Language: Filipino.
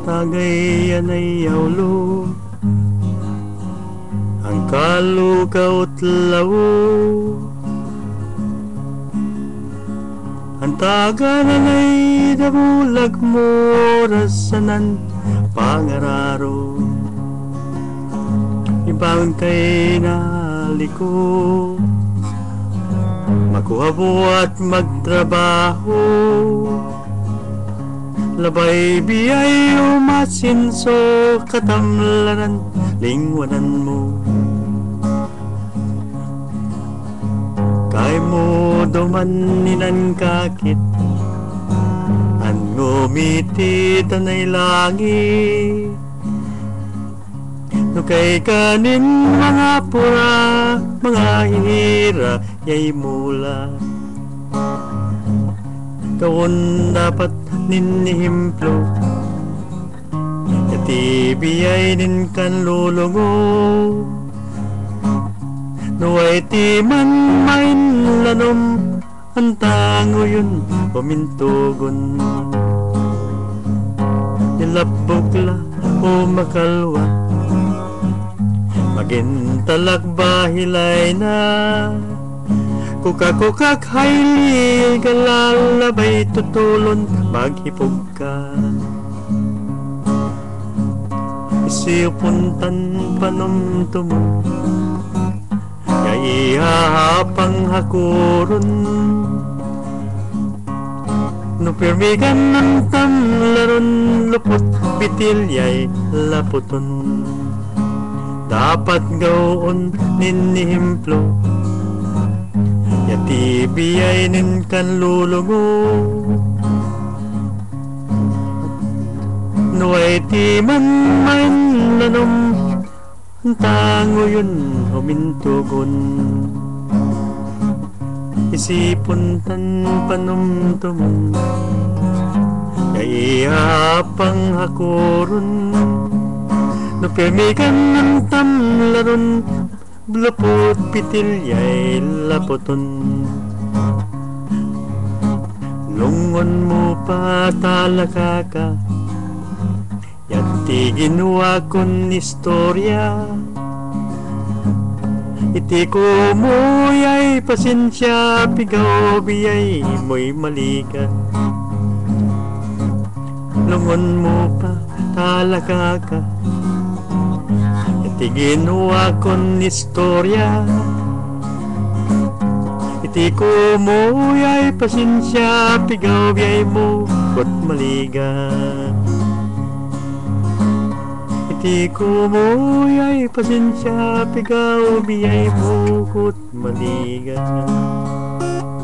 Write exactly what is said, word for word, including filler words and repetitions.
tagay anay awlo ang kalukaw at lawo ang tagananay damulag mo rasanan pangararo ibang kay naliko makuha at magtrabaho labay biyay umasinso katamlanan lingwanan mo kay mo dumaninan kakit an ngumiti tanay langit no kay kanin mga pura mga hira yay mula kawon dapat ninihimplo yati biyay nin kan lulungo nuway ti man main lanom ang tango yun pamintugon nilabog la o makalwa magintalak bahilay na kukak-kukak hayli galalabay tutulon maghipog ka isiupuntan panumtumo kay ihahapang hakuron no pirmigan ng tamlaron lupot bitilyay laputon dapat gawon ninihimplo yati biyay nin kan lulungo nuway ti man man nanom tango yun humintugon isipuntan panumtumon kay ihapang hakuron no pirmigan ng tamlaron lupot pitilyay laputon lungon mo pa talaka ka yati ginawa kon istorya iti ko mo'y pasensya pigaw biyay mo'y malika lungon mo pa talaka ka iti ginawa kon istorya iti ko mo'y pasensya pigaw biyay mo kot maliga iti ko mo'y pasensya pigaw biyay mo kot maliga